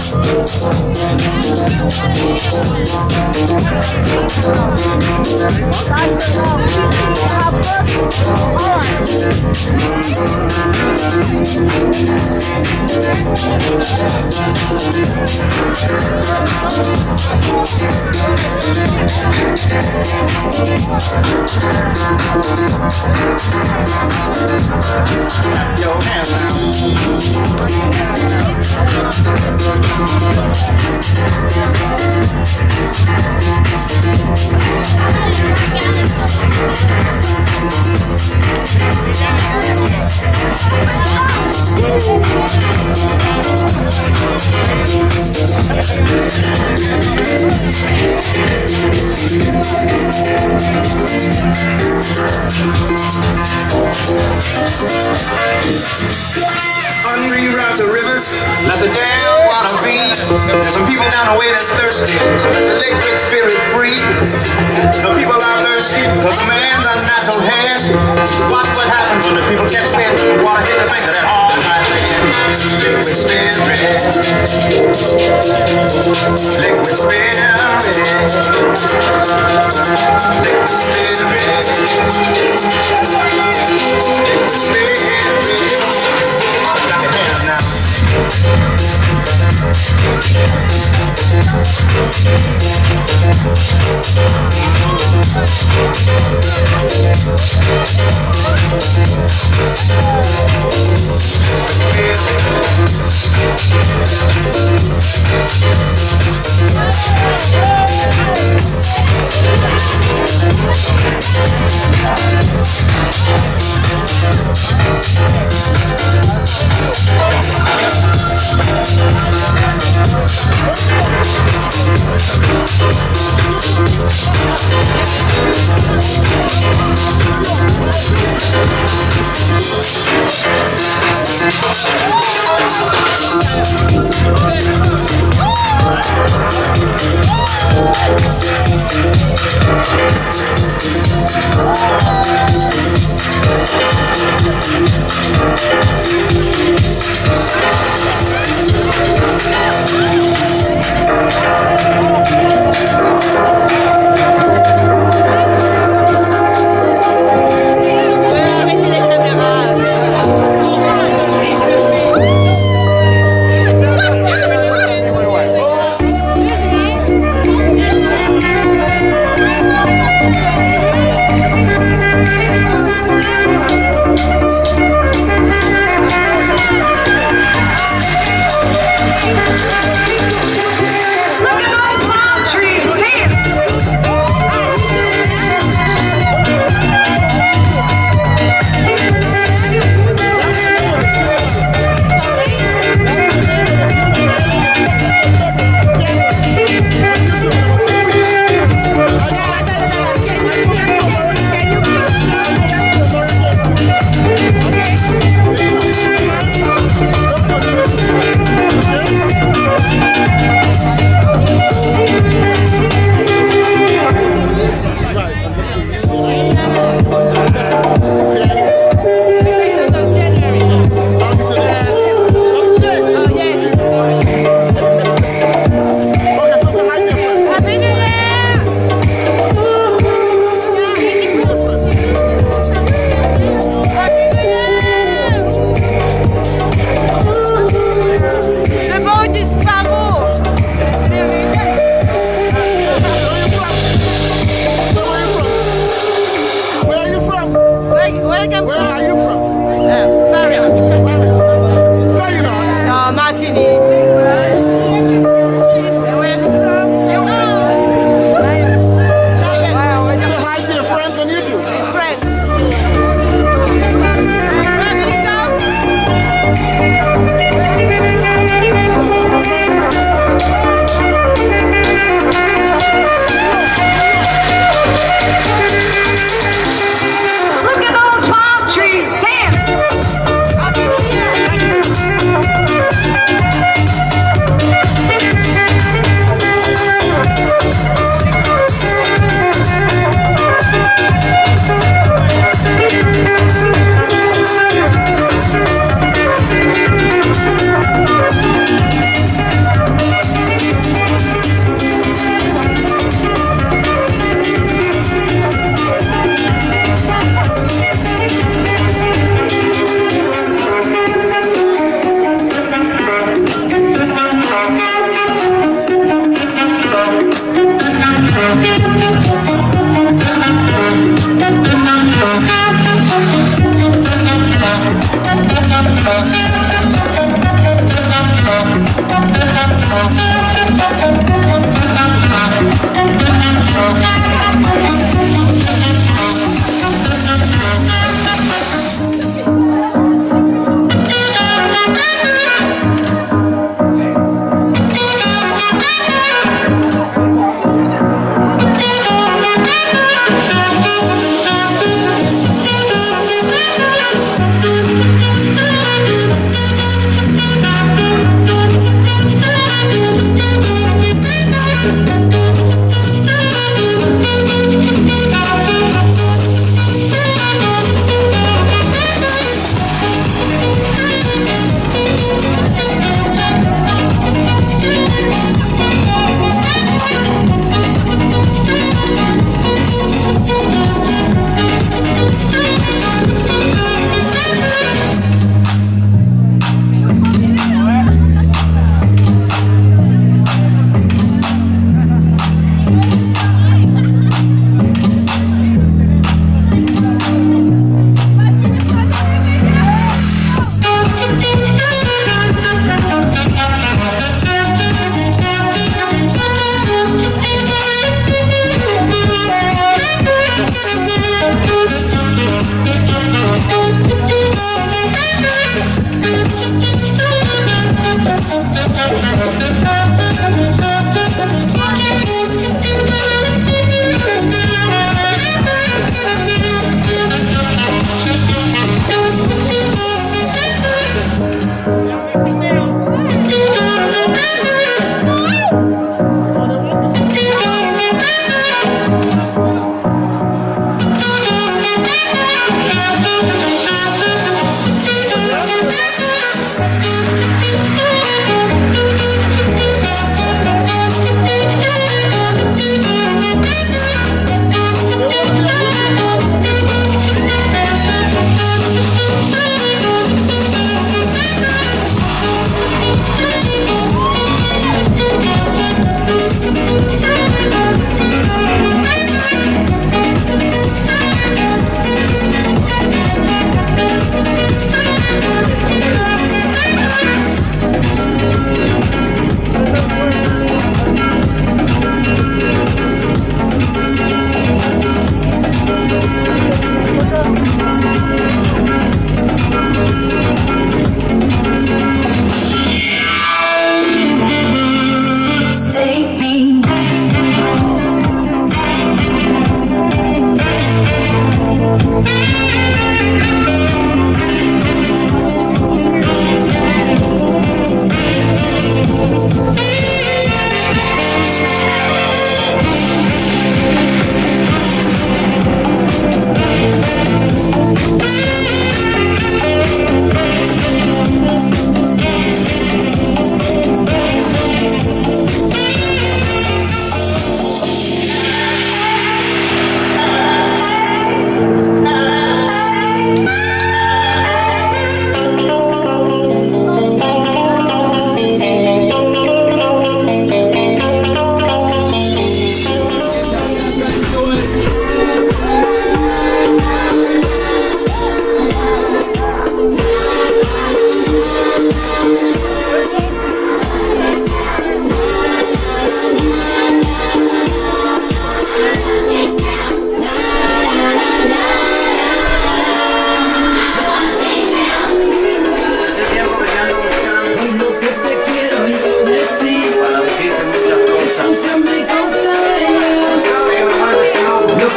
Your hands now. Unreroute the rivers, let the damn water be. There's some people down the way that's thirsty, so let the liquid spirit free. The people are thirsty because of man's unnatural hand. Watch what happens when the people catch wind, when the water hit the bank of that hard dry land. Liquid spirit, liquid spirit, liquid spirit, liquid spirit. Clap your hands now.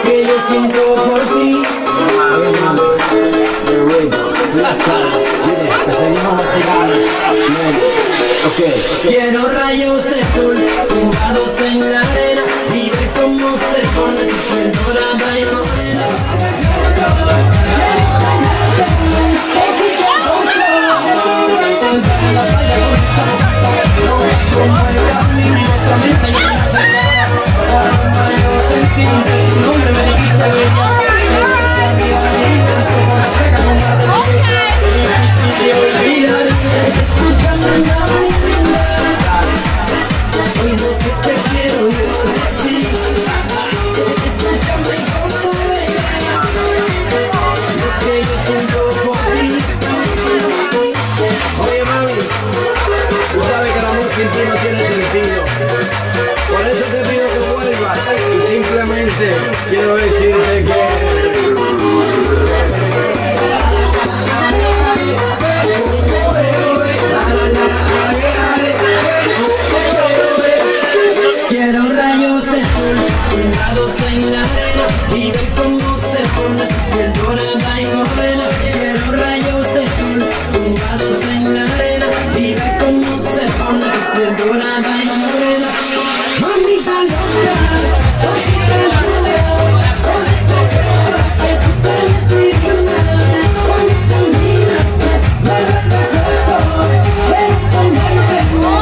que yo siento por ti. Quiero rayos de sol tumbados en la arena y ver cómo se pone tu piel dorada y morena. Sin ti no tiene sentido. Por eso te pido que vuelvas y simplemente quiero decirte que quiero rayos de sol fundados en la arena y ver cómo se pone tu piel dorada y morena. Quiero rayos de sol fundados en la arena y ver cómo se pone tu piel dorada y morena. Mamita loca, cosita loca, con ese color que tú tienes divina. Cuando caminas me vuelves loco, ven conmigo.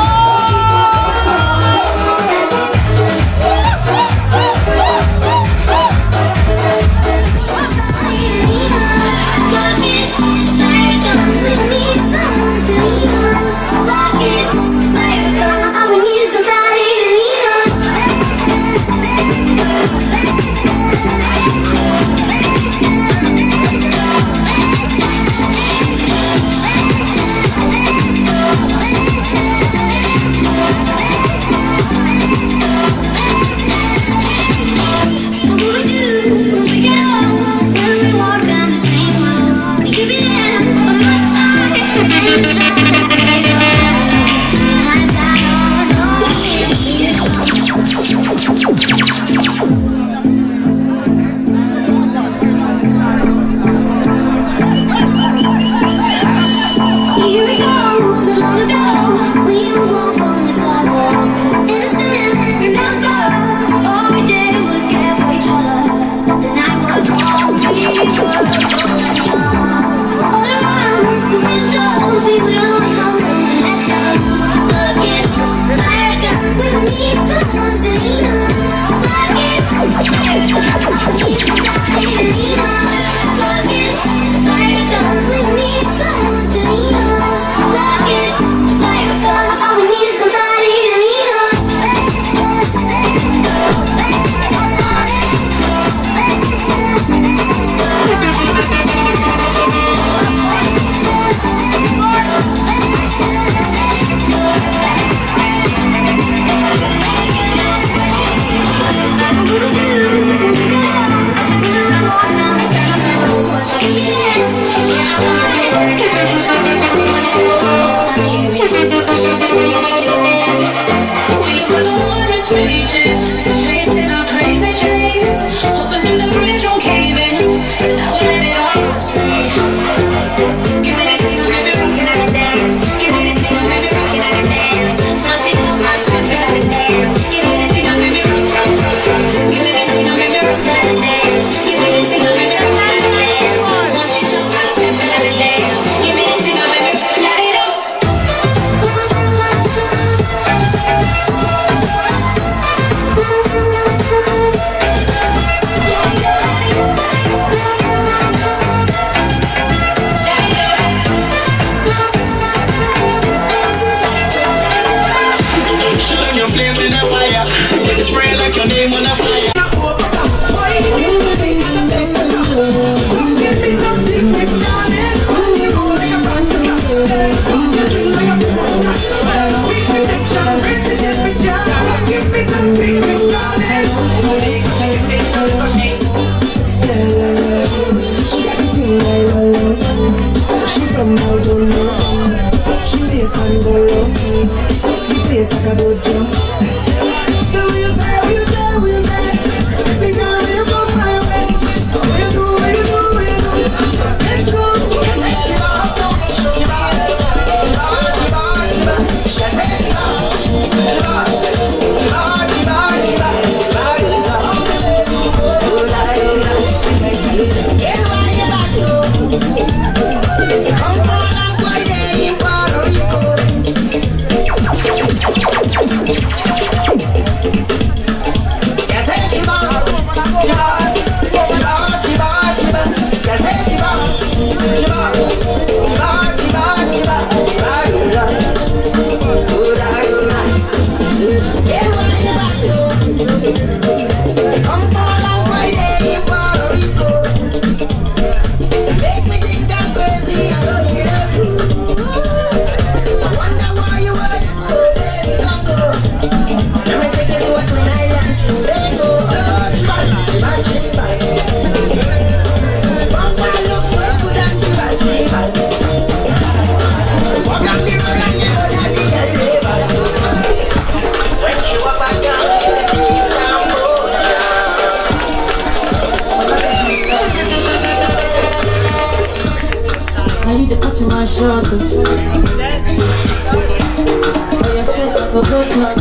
short. For yourself, I go talk.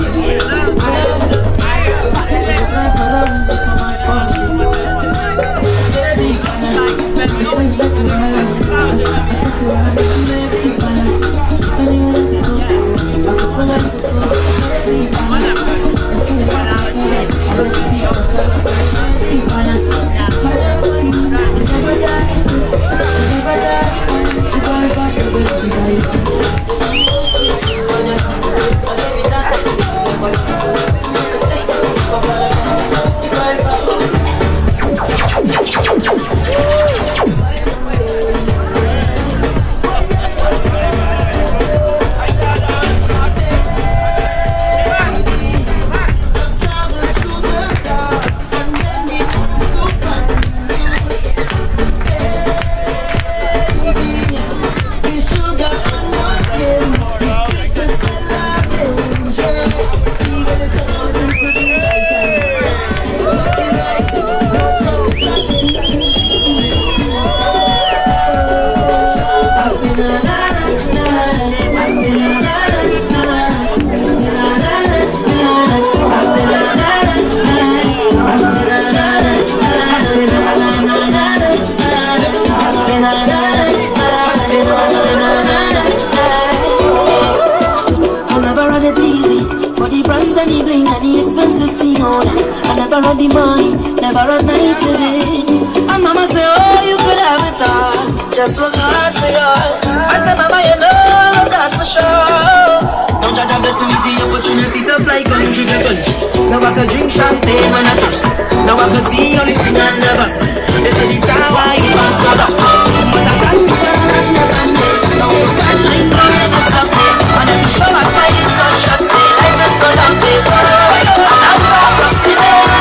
Drive around for my Porsche. Baby, listen back to her. I put you on the baby, anywhere you go, I can follow you to go. Baby, I see you like I let you be yourself. Baby, my love for you, never die, never die. If I ever do it, the money, never a nice living. And mama say, oh, you could have it all, just work hard for yours. I said, mama, you know, work hard for sure. Don't judge, bless me with the opportunity to fly country to country. Now I can drink champagne when I thirst. Now I can see only thing I never see. They say this time why you pass so up. But I can't be found, never know. Now it's got like never stop me. And if you show us why you don't trust me, life is so lovely. And I'm far from today.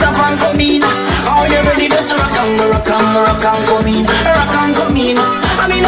Rock and come in. I mean,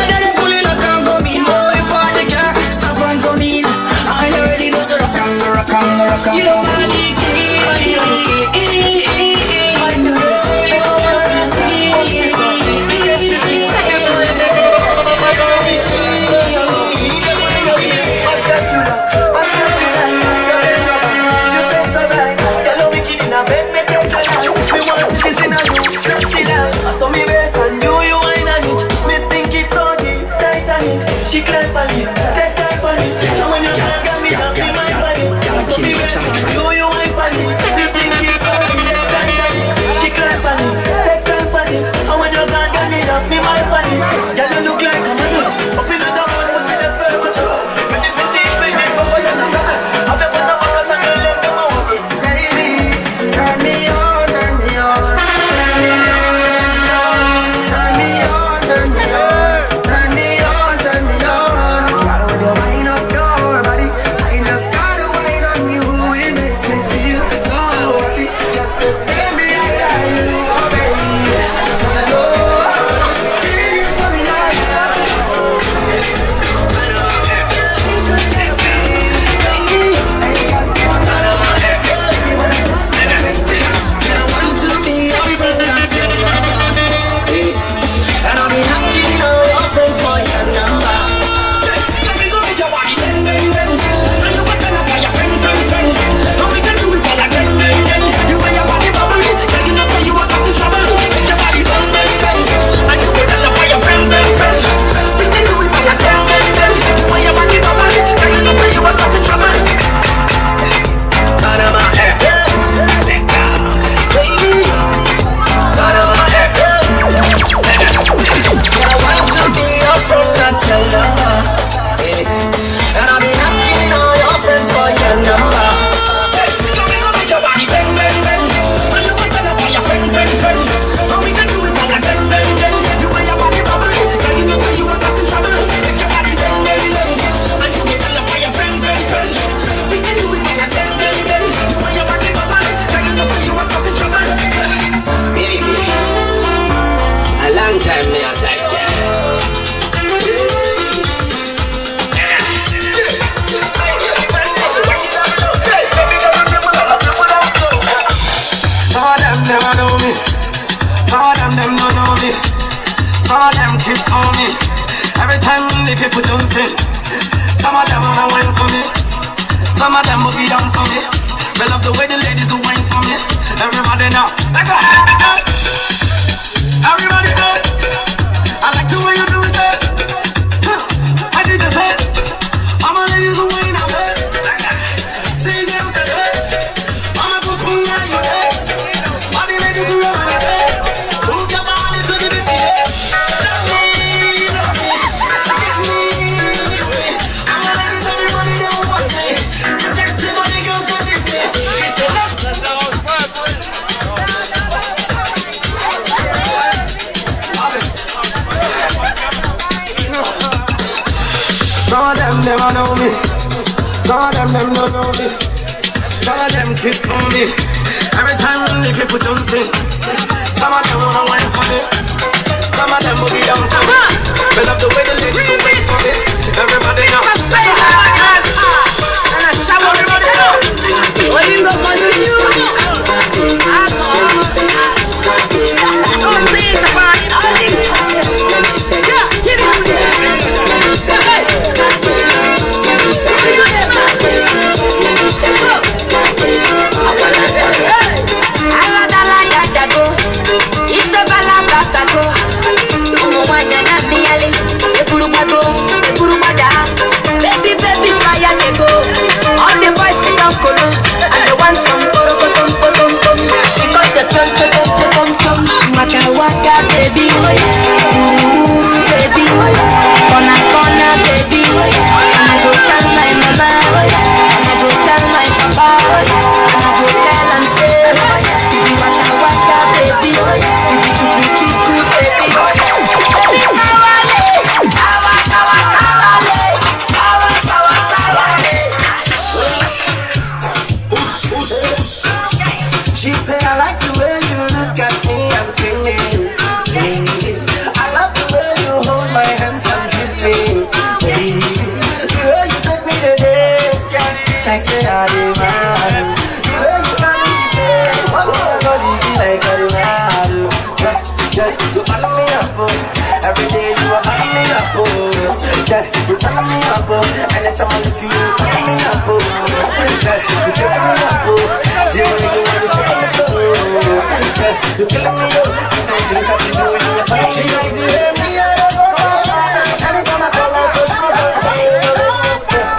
Every time the people don't sing, some of them wanna wine for me, some of them will be down for me. I love the way the ladies will wine for me. Everybody now, like a everybody good. I like the way you do it there. I did the same. All my ladies will wine out there. See girls that way. All my people now you there. All the ladies who run that way. Move your body to the beat, yeah. Love me, love me. Get me, get me. All my ladies, everybody they want me. The sexy body girls don't need me. Some of them never know me. Some of them don't know me. Some of them kiss for me. Every time the people don't sing, some of them wanna wine for me. Some of them will be down for me. I love the way the ladies will wait for me. Everybody know. Everybody know. When you go continue. Waka baby, baby, corner corner baby, and I go tell my mama, and I go tell my papa, and I go tell and say, baby waka waka baby, baby chuku chuku baby. She said I like the way you look at me. I love the way you hold my hands, I'm tripping. The way you take me today, like say I demand. The way you carry me today, what body be like I demand. You turn me up, every day you are turning me up. You turn me up, anytime I look you, you turn me up. You take me up, the way you want to take me slow. You killing me up, things I can do in your body. She like the way me I don't go so far. Anytime I call her, so she must have said, what's up?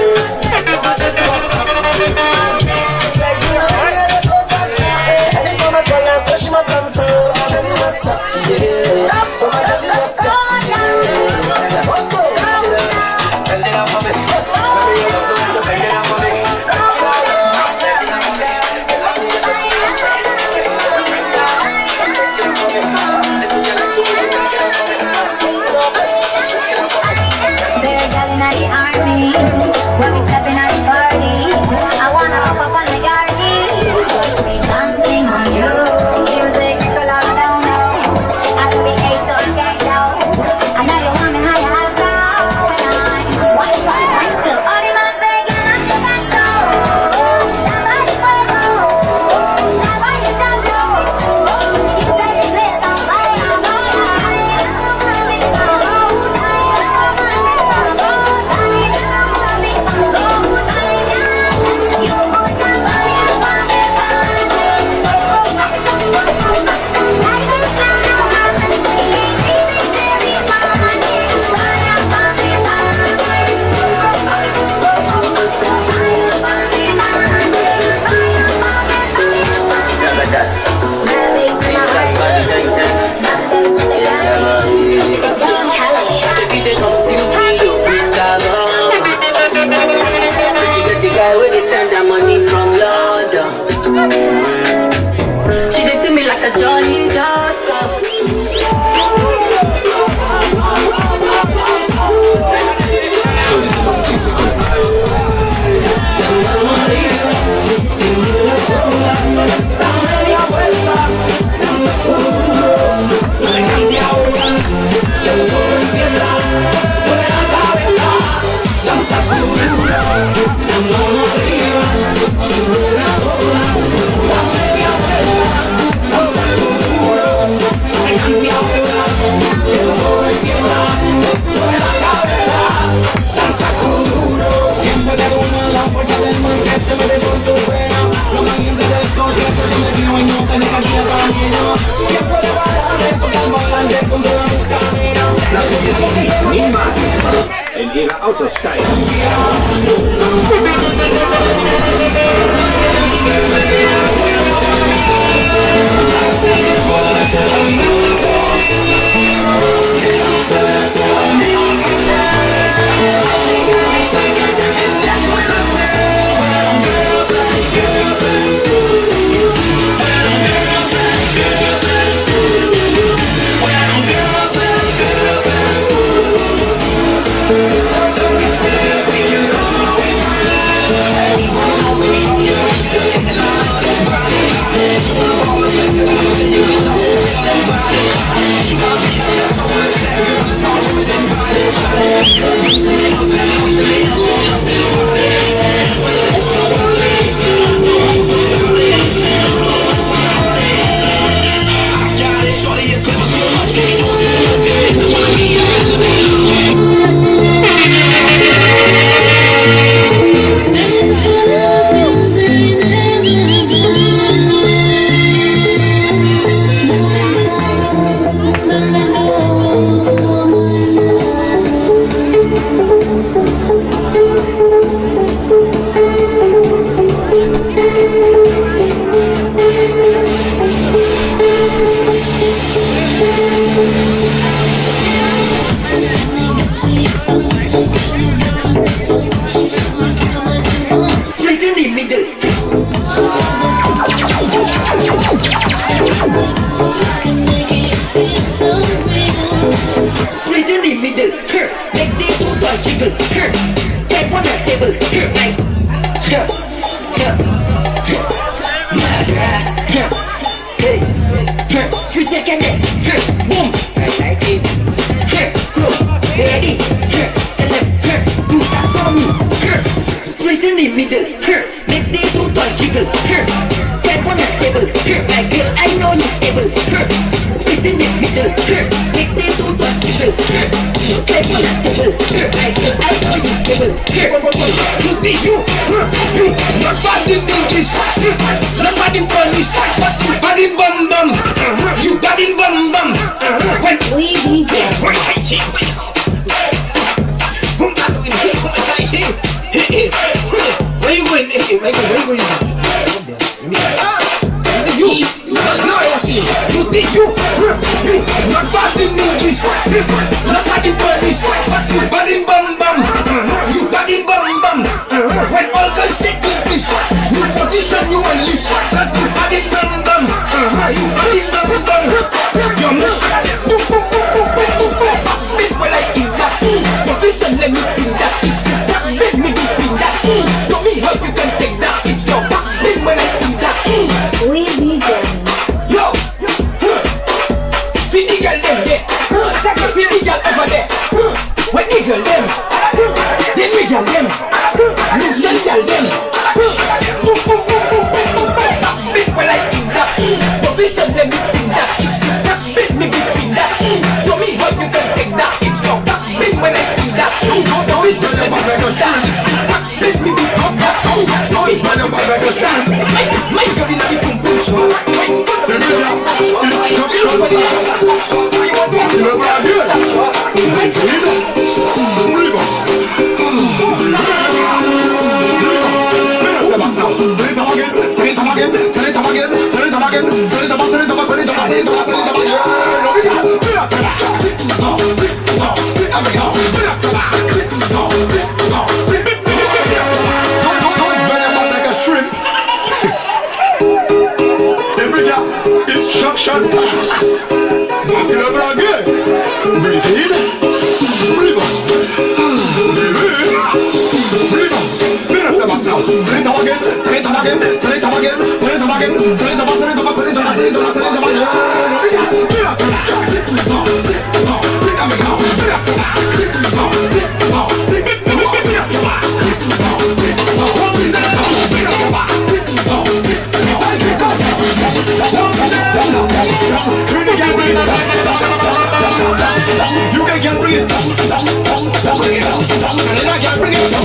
She like the way me I don't go so far. Anytime I call her, so she must have said, what's up? Yeah, so my girlie, what's up? Yeah, what's up? Bend it up for me. Let me love the way you bend it up for me. mueve la cabeza, danza con duro. Siempre te una la fuerza del mar que te mete por tu pena. Los valientes del sol que se te metió y no te deja guiar camino. ¿Quién puede parar eso tan bailante con toda tu cadena? La siguiente, Nima, en ihrer Autostyle. Split in the middle, make the two toys jiggle. Tap on the table, like Madras. Hey, 3 seconds, boom. I like it. Flow, ready. And then do that for me. Split in the middle, make the two toys jiggle. Tap on the table, like girl, I know you able. Split in the middle, make the two toys jiggle. Tap on the table, like girl, I know you able. You see you not bad in English, not bad in Spanish, but you bad in bum bum. You bad in bum bum. When we be there. Where you going? You see you not bad in English, not bad in Spanish, but you bad in bum bum. You bad in bum bum. When all girls speak English, you position you unleash, cause you bad in bum bum. You bad in bum bum. You're not big well like in that position, let me spin that. It's the back big me between that. Show me how you can take that. It's your back big when I in that. We be there. Yo, feed the girl them there. Second feed the girl over there. When the girl them, then we girl them. Listen girl them. Big well I in that position, let me spin that. It's the back big me between that. Show me how you can take that. It's your back big when I in that. Position let me spin that. It's the back big me between that. Show me how you can take that. My girl in the boom boom show. Instruction time. Back it up again. Breathe in. Breathe out. Breathe in. Breathe out. Breathe up the back now. Breathe up again. Breathe up again. Breathe up again. Breathe up again. Breathe up again. Breathe up again. Breathe up again. Breathe up again.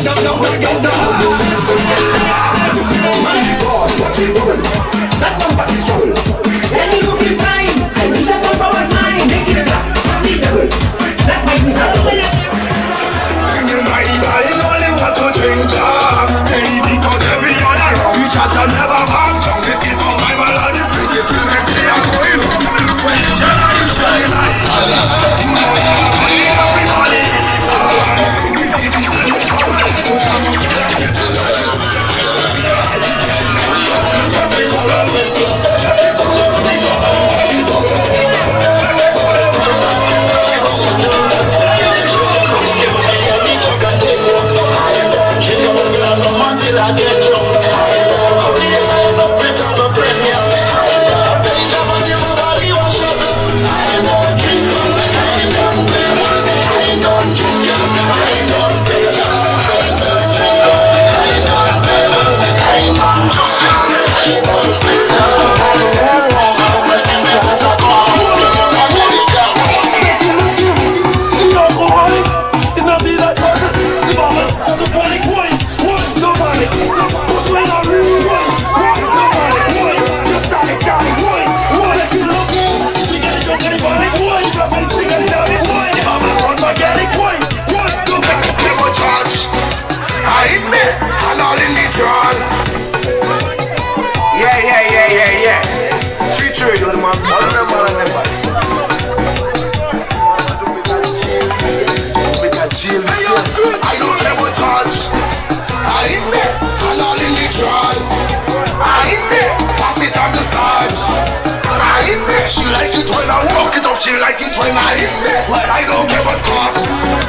She like it when I walk it up, she like it when I hit me. But I don't care what cost.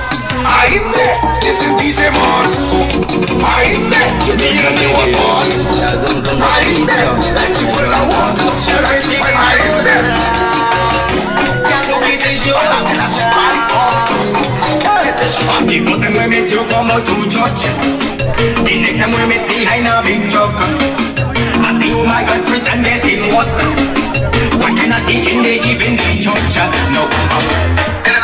I hit me, this is DJ Moss. I hit me, me and me was boss. I hit me, like it when I walk it up, she like it when I hit me. The first time we met you come out to church. The next time we met behind a big truck. I see oh my God, Christian getting worse. What kind of teaching they give in the church? No come up.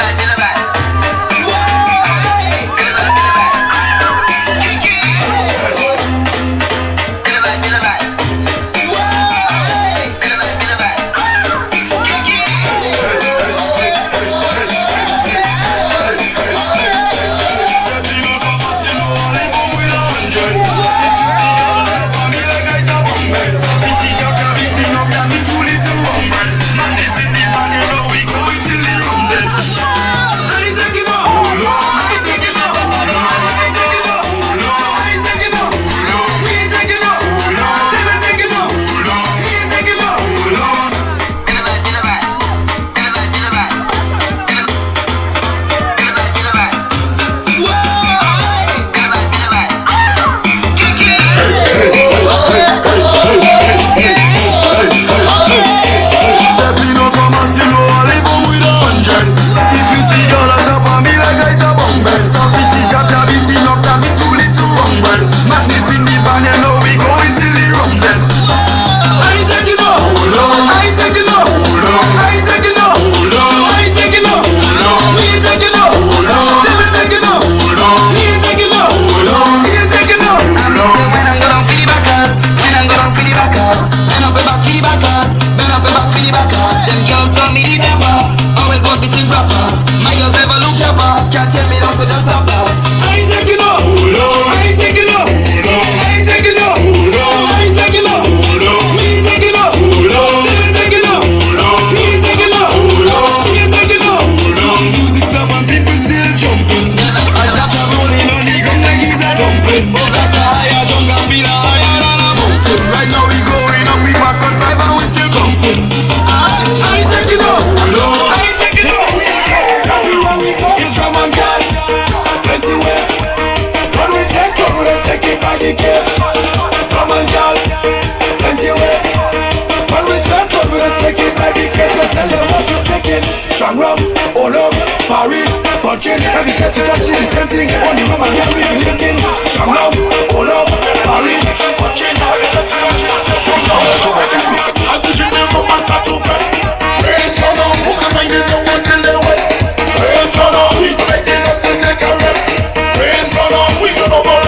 Strong rum, all up, parry, punching. Every cat you touch is the same thing. Only rum and Henry looking. Strong rum, all up, parry, punching. Every cat you touch is the same thing. As you drink them up and start to fret. Rain turn on, who can find it up until they wet. Rain turn on, we making us to take a rest. Rain turn on, we don't know about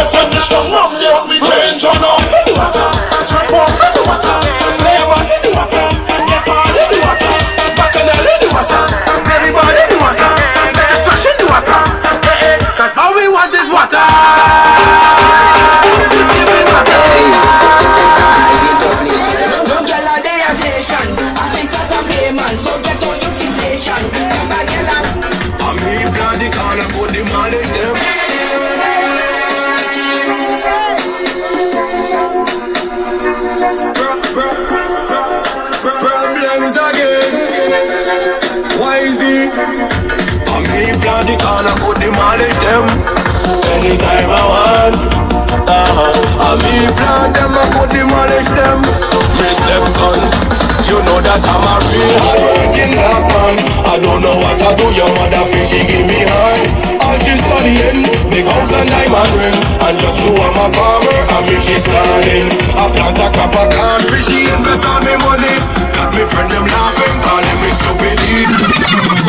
the corner could demolish them anytime I want. I me plant them, I could demolish them. Me stepson, you know that I'm a real hard-working black man. I don't know what I do, your mother fishy give me high. All she's studying, big house and diamond ring. And just show I'm a farmer, and me she's starting. I plant a crop of corn, fishy invest all me money. Got me friend them laughing, calling me stupid.